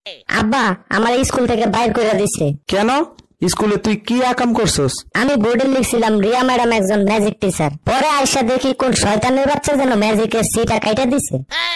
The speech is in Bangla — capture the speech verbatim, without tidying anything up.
আব্বা আমার স্কুল থেকে বাইর করে দিছে। কেন? স্কুলে তুই কি আকাম করছস? আমি বোর্ডে লিখছিলাম রিয়া ম্যাডাম একজন ম্যাজিক টিচার, পরে আইসা দেখি কোন শয়তানের বাচ্চা যেন ম্যাজিকের সিটা কাইটা দিছে।